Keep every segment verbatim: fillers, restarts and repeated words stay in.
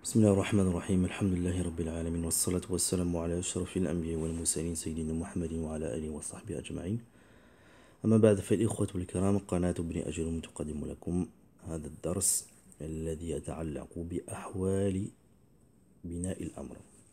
بسم الله الرحمن الرحيم الحمد لله رب العالمين والصلاة والسلام على أشرف الأنبياء والمرسلين سيدنا محمد وعلى آله وصحبه أجمعين. أما بعد فالإخوة الكرام، قناة ابن أجروم تقدم لكم هذا الدرس الذي يتعلق بأحوال بناء الأمر.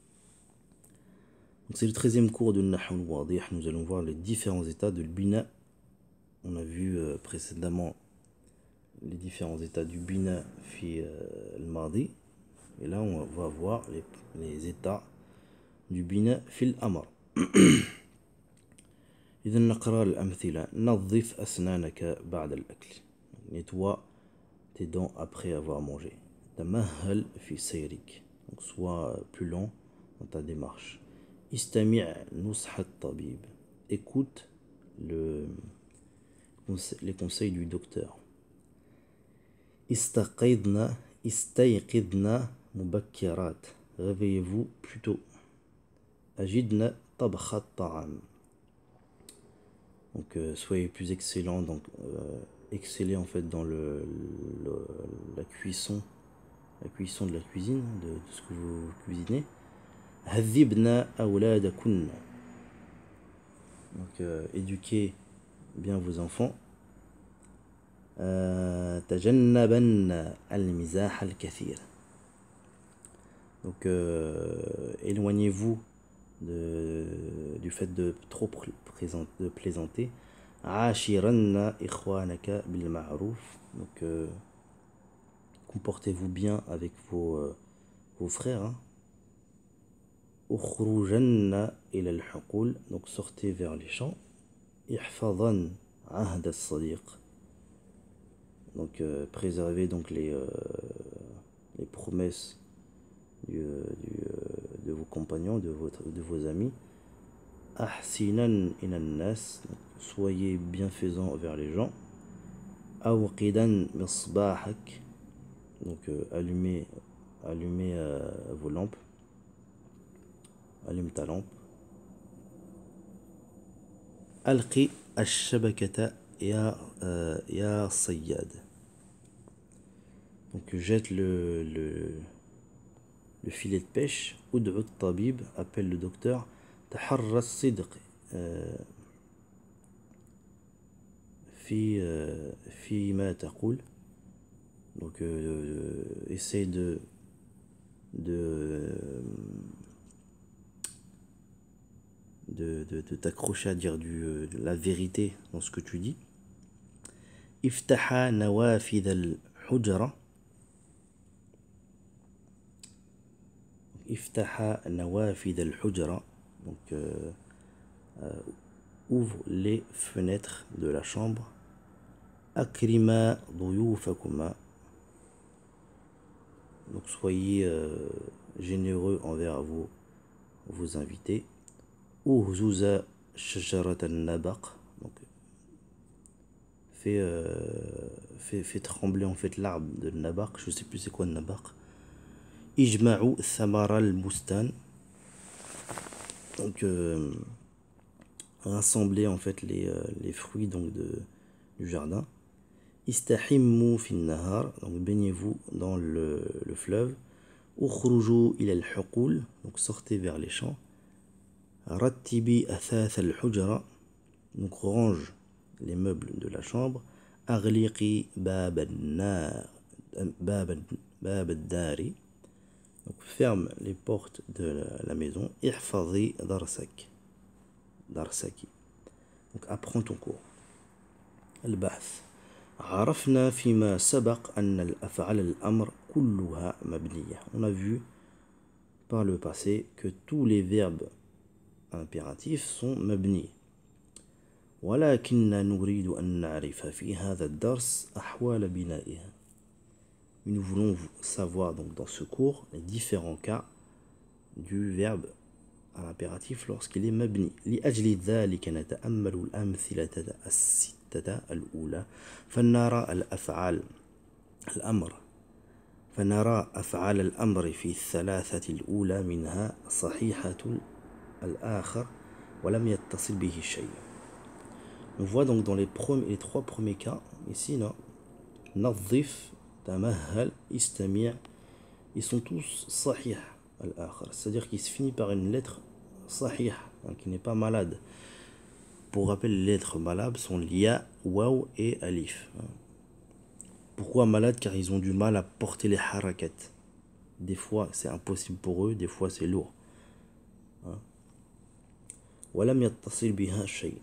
C'est le treizième cours de Nahw al-Wadih. Nous allons voir les différents états de l'bina. On a vu euh, précédemment les différents états du bina fi euh, al-madi. Et là, on va voir les, les états du bina fil amr. إذا نقرأ الأمثلة. نظف أسنانك بعد الأكل. Nettoie tes dents après avoir mangé. تمهل في سيرك. Donc sois plus lent dans ta démarche. استمع نصح الطبيب. Écoute le, les conseils du docteur. استيقظنا استيقظنا مبكرات. Réveillez-vous plus tôt. أجدنا طبخ الطعام. Donc euh, soyez plus excellent, donc euh, excellez en fait dans le, le la cuisson, la cuisson de la cuisine, de, de ce que vous cuisinez. هذبنا أولادكن. Donc euh, éduquez bien vos enfants. تجنبن المزاح الكثير. Donc euh, éloignez-vous de, du fait de trop de plaisanter. عاشرن إخوانك بالمعروف. Donc euh, comportez-vous bien avec vos, euh, vos frères. Hein. اخرجن إلى الحقول. Donc sortez vers les champs. احفظن عهد الصديق. Donc euh, préservez donc les, euh, les promesses du, du, de vos compagnons, de, votre, de vos amis. أحسنن إلى الناس. Soyez bienfaisants vers les gens. أوقدن مصباحك. Donc euh, allumez, allumez euh, vos lampes. Allume ta lampe. ألقي الشبكة يا يا صياد. Donc jette le, le, le filet de pêche. ادعو الطبيب. Appelle le docteur. تحرى الصدق في فيما تقول. Donc euh, essaye de de de, de, de t'accrocher à dire du, de la vérité dans ce que tu dis. افتح نوافذ الحجرة. افتح نوافذ الحجرة. Donc euh, euh, ouvre les fenêtres de la chambre. أكرما ضيوفكما. Donc soyez euh, généreux envers vos, vos invités. أهزز شجرة النبق. Donc fait, euh, fait, fait trembler en fait l'arbre de nabaq. Je sais plus c'est quoi le nabaq. إجمعوا ثمر البستان. Donc euh, rassembler en fait les, euh, les fruits donc de, du jardin. استحموا في النهار. Donc baignez-vous dans le, le fleuve. اخرجوا إلى الحقول. Donc sortez vers les champs. رتبي أثاث الحجرة. Donc range les meubles de la chambre. أغلقي باب النار باب باب الدار. Donc ferme les portes de la maison. احفظي درسك درسك. Donc apprends ton cours. البحث. عرفنا فيما سبق أن الأفعال الأمر كلها مبنية. On a vu par le passé que tous les verbes impératifs sont mabni. ولكننا نريد أن نعرف في هذا الدرس أحوال بنائها. Nous voulons savoir donc dans ce cours les différents cas du verbe à l'impératif lorsqu'il est mabni. لأجل ذلك نتأمل الأمثلة الستة الأولى فنرى الأفعال الأمر فنرى أفعال الأمر في الثلاثة الأولى منها صحيحة الآخر ولم يتصل به شيء. On voit donc dans les, premiers, les trois premiers cas ici là, نظف تمهل استمع ils sont tous sahih al-akhar, c'est-à-dire qu'il se finit par une lettre sahih, hein, qui n'est pas malade. Pour rappel, les lettres malades sont ya, waw et alif. Pourquoi malades? Car ils ont du mal à porter les harakat. Des fois c'est impossible pour eux, des fois c'est lourd. ولم يتصل بها شيء.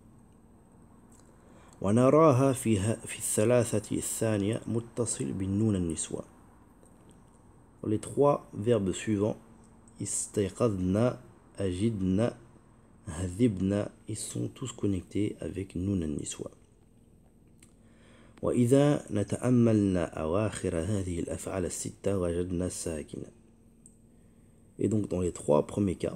ونراها في في الثلاثة الثانية متصل بالنون النسوة. Les trois verbes suivants, استيقظنا, أجدنا, هذبنا, ils sont tous connectés avec نون النسوة. وإذا نتأملنا أواخر هذه الأفعال الستة وجدنا ساكنة. Et donc dans les trois premiers cas,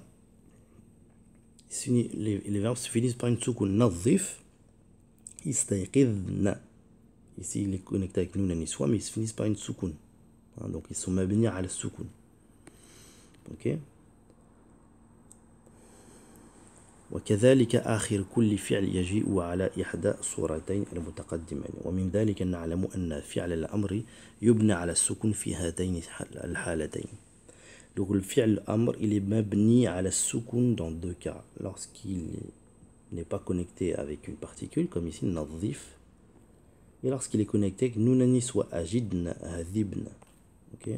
les, les verbes se finissent par une soukoun. نظف, استيقظنا. Ici il est connecté avec noun النسوة, mais ils se finissent par une soukoun. Hein, donc ils sont mabni ala soukoun. Ok. وكذلك آخر كل فعل يجيء على إحدى صورتين المتقدمين ومن ذلك نعلم أن فعل الأمر يبنى على السكون في هاتين الحالتين. Donc le fi'l amr, il est mabni ala soukoun dans deux cas. Lorsqu'il n'est pas connecté avec une particule, comme ici, nadhif, et lorsqu'il est connecté avec noun niswa, ajidna, hadibna. Ok.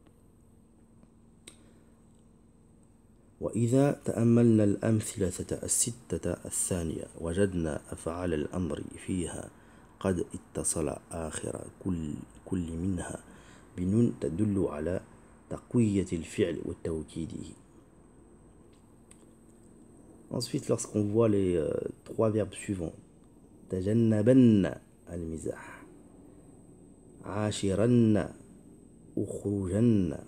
وإذا تأملنا الأمثلة الستة الثانية وجدنا أفعال الأمر فيها قد اتصل آخر كل كل منها بنون تدل على تقوية الفعل وتوكيده. Ensuite, lorsqu'on voit les euh, trois verbes suivants, تجنبن المزاح, عاشرن, أخرجن,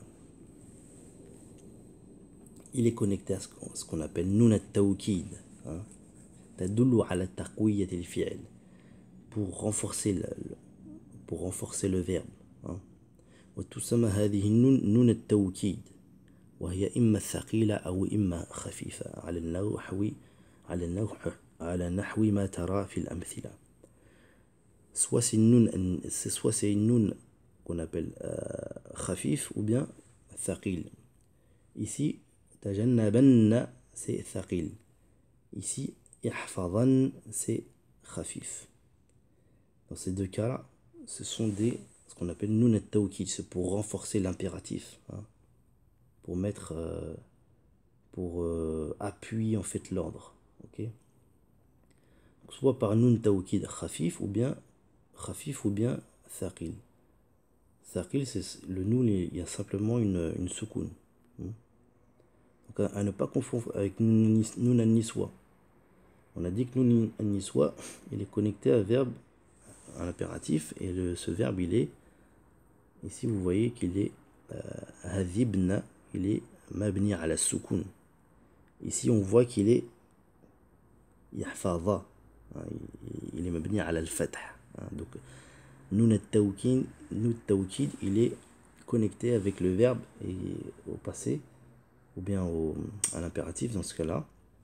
il est connecté à ce qu'on appelle noun at-tawkid, hein, تدل على تقوية الفعل, pour renforcer le, pour renforcer le verbe, hein. وتسمى هذه النون نون التوكيد وهي إما ثقيلة أو إما خفيفة على النحو على النحو على نحو ما ترى في الأمثلة. Soit c'est une noun, soit c'est une noun qu'on appelle euh, khafif ou bien thaqil. Ici تجنبن c'est thaqil. Ici ihfadan c'est khafif. Dans ces deux cas-là, ce sont des ce qu'on appelle noun at-tawkid, c'est pour renforcer l'impératif, hein, pour mettre euh, pour euh, appuyer en fait l'ordre. Ok. Donc, soit par noun tawkid khafif ou bien khafif ou bien thaqil. Thaqil, c'est le noun, il y a simplement une une soukoun. Donc à, à ne pas confondre avec noun an-niswa. On a dit que noun an-niswa, il est connecté à un verbe, à l'impératif, et le, ce verbe il est ici, vous voyez qu'il est hadibna, euh, il est mabni ala soukoun. Ici, on voit qu'il est yahfadha, hein, il est mabni ala al-fath. Hein, donc, noun at-tawkid, noun at-tawkid, il est connecté avec le verbe et au passé, ou bien au, à l'impératif dans ce cas-là.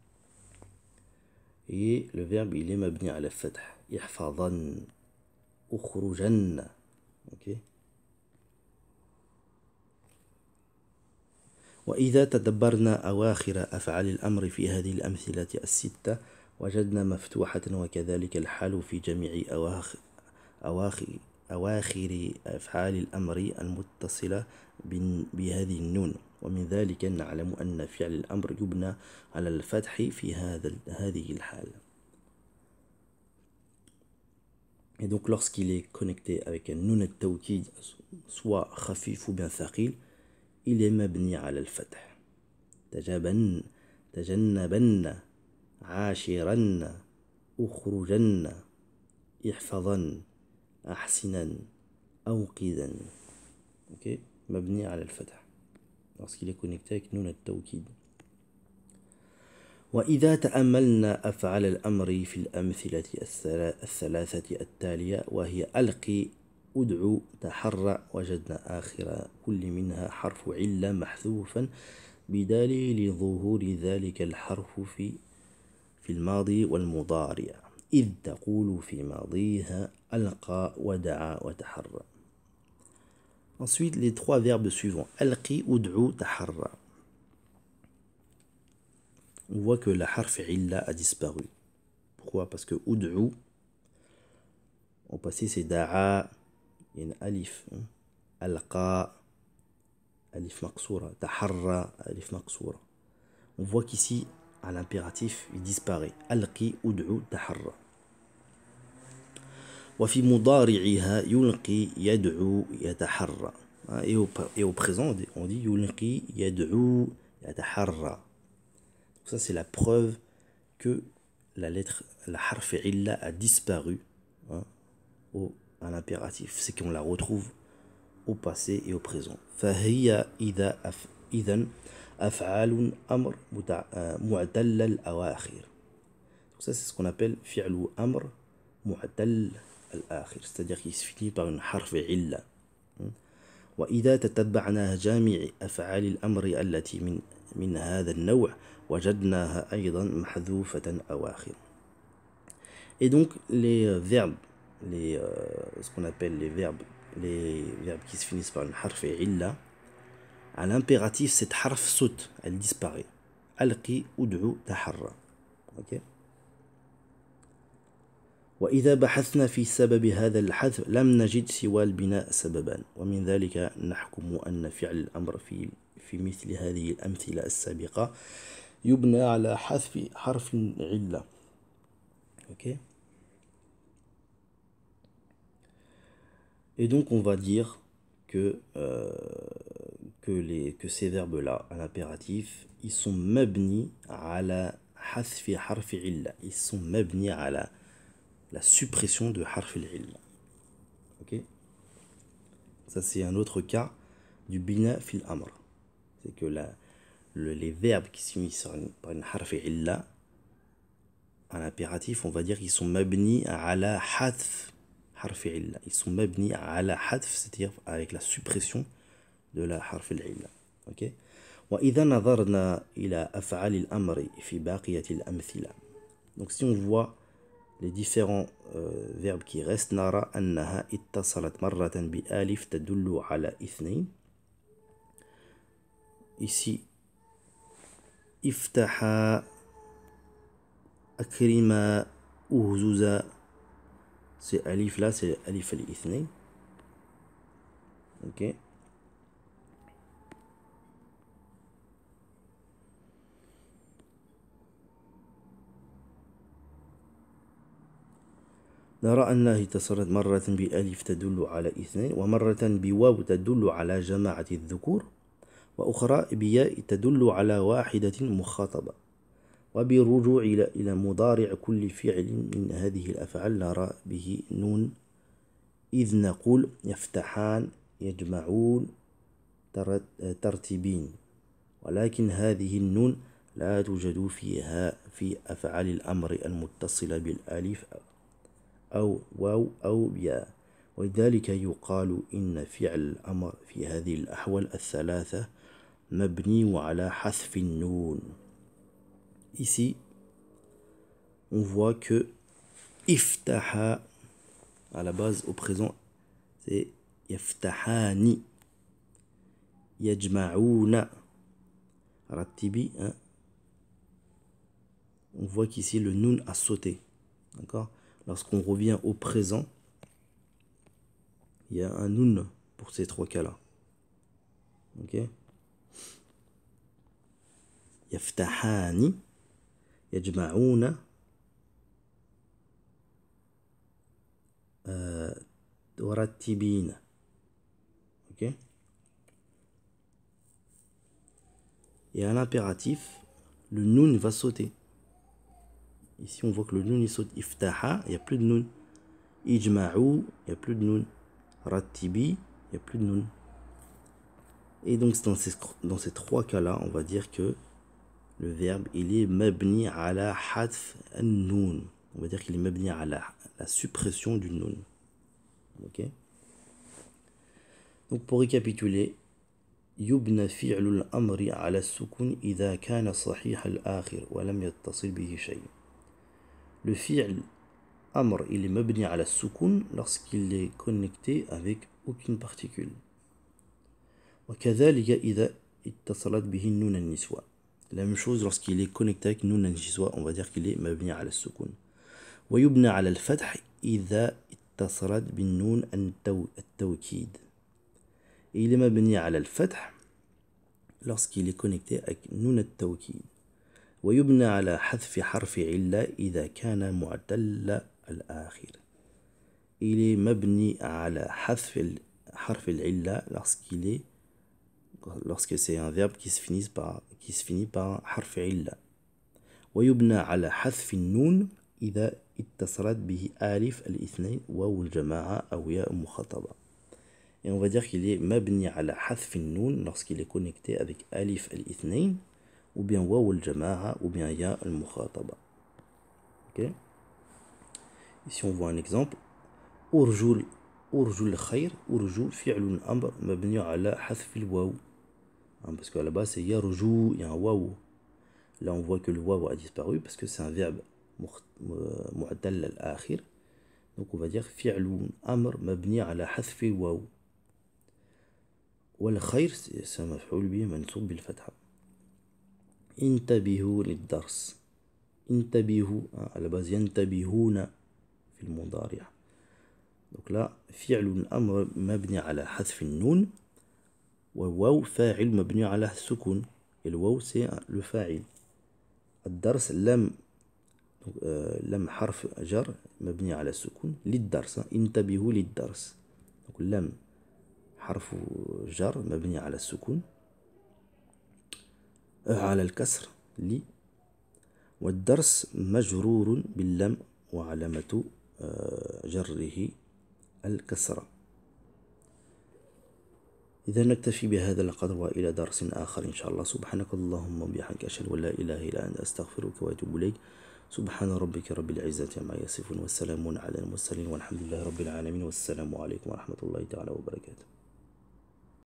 Et le verbe, il est mabni ala al-fath. Yahfadan, ukhrujan. Ok. وإذا تدبرنا أواخر أفعال الأمر في هذه الأمثلة الستة وجدنا مفتوحة وكذلك الحال في جميع أواخر, أواخر, أواخر أفعال الأمر المتصلة بهذه النون ومن ذلك نعلم أن فعل الأمر يبنى على الفتح في هذا هذه الحال. Et donc lorsqu'il est connecté avec un nun at-tawkid, soit khafif ou bien thaqil, il est mabni ala al-fath. Tajaban, tajannaban, ashiran, ukhrujan, ihfadan, ahsinan, awqidan. Ok, mabni ala al-fath. Lorsqu'il est connecté avec nun at-tawkid. وإذا تأملنا أفعال الأمر في الأمثلة الثلاثة التالية وهي ألقي أدعو تحرى وجدنا آخر كل منها حرف علة محذوفا بدليل ظهور ذلك الحرف في في الماضي والمضارع إذ تقول في ماضيها ألقى ودعا وتحرى. Ensuite, les trois verbes suivants. Alqi, ud'u, taharra. On voit que la harf illa a disparu. Pourquoi? Parce que ud'u, au passé c'est da'a, il y a une alif. Hein? Alqa, alif maqsoura. Taharra, alif maqsoura. On voit qu'ici, à l'impératif, il disparaît. Alqi, ud'u, taharra. وفي مضارعها يلقي يدعو يتحرى. Et au, et au présent, on dit يلقي يدعو يتحرى. Ça, c'est la preuve que la lettre, la harf illa a disparu hein, au, à l'impératif. C'est qu'on la retrouve au passé et au présent. فهي إذا أف إذن أفعال أمر معتل الأواخر. Ça, c'est ce qu'on appelle فعل أمر معتل الآخر. C'est-à-dire qu'il se finit par une harf illa. وإذا تتبعنا جامع أفعال الأمر التي من من هذا النوع وجدناها أيضا محذوفة أواخر. Et donc les verbes, les, euh, ce qu'on appelle les verbes, les verbes qui se finissent par une harf illa, à l'impératif cette harf saute, elle disparaît. Alqi, ud'u, taharra. Ok. وإذا بحثنا في سبب هذا الحذف لم نجد سوى البناء سببا ومن ذلك نحكم أن فعل الأمر في في مثل هذه الأمثلة السابقة يبنى على حذف حرف علة. Ok. Et donc on va dire que, euh, que, les, que ces verbes-là, à l'impératif, ils sont mabni ala hathfi harfi illa. Ils sont mabni ala la suppression de harfi illa. Ok. Ça c'est un autre cas du bina fil amr. C'est que la, le, les verbes qui s'unissent par une harfi illa, à l'impératif, on va dire qu'ils sont mabni ala hathf harfi illa. Ils sont mabni ala hathf, c'est-à-dire avec la suppression de la harf al-illa. Ok. وإذا نظرنا إلى أفعال الأمر في باقية الأمثلة. Donc si on voit les différents euh, verbes qui restent, نرى أنها اتصلت مرة بألف تدل على اثنين. Ici, افتح أكرم أهزز. C'est alif là, c'est alif al-ithnayn. Ok. نرى أنها اتصلت مرة بألف تدل على اثنين ومرة بواو تدل على جماعة الذكور وأخرى بياء تدل على واحدة مخاطبة. وبالرجوع إلى إلى مضارع كل فعل من هذه الأفعال نرى به نون إذ نقول يفتحان يجمعون ترتيبين ولكن هذه النون لا توجد فيها في أفعال الأمر المتصلة بالألف أو واو أو ياء ولذلك يقال إن فعل الأمر في هذه الأحوال الثلاثة مبني على حذف النون. Ici, on voit que iftaha, à la base, au présent, c'est yaftahani, yajma'ouna, rattibi. Hein. On voit qu'ici, le nun a sauté. D'accord. Lorsqu'on revient au présent, il y a un nun pour ces trois cas-là. Ok. Yaftahani. يجمعون مرتبين. Ok. Et à l'impératif, le nun va sauter. Ici, on voit que le nun il saute. Iftaha, il n'y a plus de nun. Ijma'u, il n'y a plus de nun. Rattibi, il n'y a plus de nun. Et donc, dans ces, dans ces trois cas-là, on va dire que le verbe, il est mabni ala hadf an-nun. On va dire qu'il est mabni ala la suppression du nun. Ok. Donc pour récapituler, يبنى فعل الأمر على السكون إذا كان صحيح الآخر ولم يتصل به شيء. Le fi'l amr, il est mabni ala sukun lorsqu'il est connecté avec aucune particule. وكذلك إذا اتصلت به النون النسوة. La même chose lorsqu'il est connecté avec نون النسوة, on va dire qu'il est مبني على السكون. ويبنى على الفتح إذا اتصلت بالنون التوكيد. Et il est مبني على الفتح lorsqu'il est connecté avec نون التوكيد. ويبنى على حذف حرف علة إذا كان معتل الآخر. Il est مبني على حذف حرف العلة lorsqu'il est lorsque c'est un verbe qui se finit par qui se finit par حرف علة. ويبنى على حذف النون إذا اتصلت به ألف الاثنين واو الجماعة أو ياء مخاطبة. Et on va dire qu'il est مبني على حذف النون lorsqu'il est connecté avec ألف الاثنين ou bien واو الجماعة ou bien ياء المخاطبة. Ok. Ici on voit un exemple. أرجو أرجو الخير. أرجو فعل أمر مبني على حذف الواو. Parce qu'à la base c'est يرجو, il y a un waouh. Là on voit que le waouh a disparu parce que c'est un verbe معتل الآخر. Donc on va dire فعل أمر مبني على حذف الواو. والخير c'est مفعول به منصوب بالفتحة. انتبهوا للدرس. انتبهوا à la base ينتبهون في المضارع. Donc là فعل أمر مبني على حذف النون والواو فاعل مبني على السكون. Et le واو c'est le فاعل. الدرس لم لم حرف جر مبني على السكون للدرس. انتبهوا للدرس. Donc لم حرف جر مبني على السكون على الكسر لي. والدرس مجرور باللم وعلامة جره الكسرة. إذا نكتفي بهذا القدر وإلى درس آخر إن شاء الله. سبحانك اللهم وبحمدك أشهد أن لا إله إلا أنت أستغفرك وأتوب إليك. سبحان ربك رب العزة عما يصفون والسلام على المرسلين والحمد لله رب العالمين والسلام عليكم ورحمة الله تعالى وبركاته.